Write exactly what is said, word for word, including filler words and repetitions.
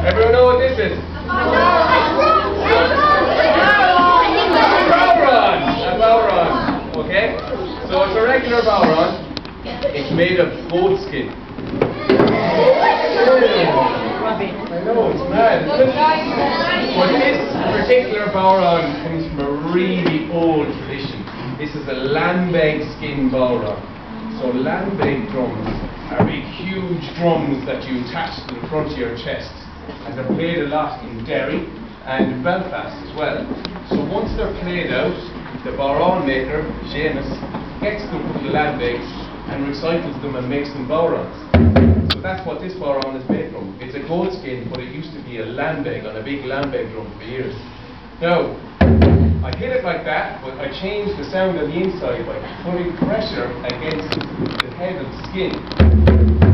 Everyone know what this is? Bowron! A bowron. Okay? So it's a regular bowron. It's made of goat skin. I know, it's mad, isn't it? But this particular bowron comes from a really old tradition. This is a lambeg skin bowron. So lambeg drums are big, huge drums that you attach to the front of your chest. And they're played a lot in Derry and in Belfast as well. So once they're played out, the bowron maker, Seamus, gets them from the lambegs and recycles them and makes them bowrons. So that's what this bowron is made from. It's a goat skin, but it used to be a lambeg on a big lambeg drum for years. Now, I hit it like that, but I changed the sound on the inside by putting pressure against the head of the skin.